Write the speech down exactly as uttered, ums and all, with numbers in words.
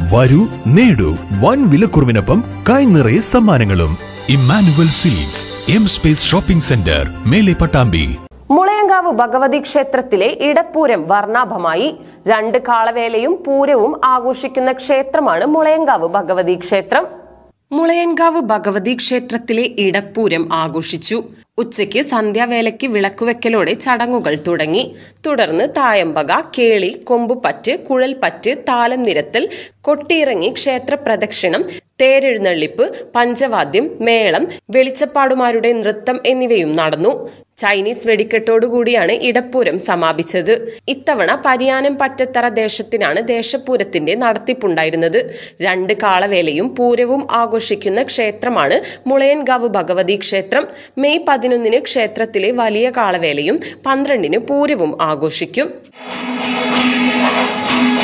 വരൂ നേടൂ വൻ വിലക്കുറവിനൊപ്പം കൈനിറയെ സമ്മാനങ്ങളും. Emmanuel seeds M space shopping centre, മേലെ പട്ടാമ്പി. മുളയങ്കാവ് ഭഗവതി ക്ഷേത്രത്തിലെ ഇടപ്പൂരം വർണ്ണാഭമായി. രണ്ട് കാളവേലയും പൂരവും ആഘോഷിക്കുന്ന ക്ഷേത്രമാണ് മുളയങ്കാവ് ഭഗവതി ക്ഷേത്രം. മുളയൻകാവ് ഭഗവതി ക്ഷേത്രത്തിലെ ഇടപ്പൂരം ആഘോഷിച്ചു. ഉച്ചയ്ക്ക് സന്ധ്യാവേലയ്ക്ക് വിളക്കുവെക്കലോടെ ചടങ്ങുകൾ തുടങ്ങി. തുടർന്ന് തായമ്പക, കേളി, കൊമ്പുപറ്റ്, കുഴൽപ്പറ്റ്, താലം നിരത്തൽ, കൊട്ടിയിറങ്ങി ക്ഷേത്ര പ്രദക്ഷിണം, തേരെഴുന്നള്ളിപ്പ്, പഞ്ചവാദ്യം, മേളം, വെളിച്ചപ്പാടുമാരുടെ നൃത്തം എന്നിവയും നടന്നു. ചൈനീസ് വെടിക്കെട്ടോടുകൂടിയാണ് ഇടപ്പൂരം സമാപിച്ചത്. ഇത്തവണ പരിയാനം പറ്റത്തറ ദേശത്തിനാണ് ദേശപൂരത്തിന്റെ നടത്തിപ്പുണ്ടായിരുന്നത്. രണ്ട് കാളവേലയും പൂരവും ആഘോഷിക്കുന്ന ക്ഷേത്രമാണ് മുളയൻകാവ് ഭഗവതി ക്ഷേത്രം. മെയ് പതിനൊന്നിന് ക്ഷേത്രത്തിലെ വലിയ കാളവേലയും പന്ത്രണ്ടിന് പൂരവും ആഘോഷിക്കും.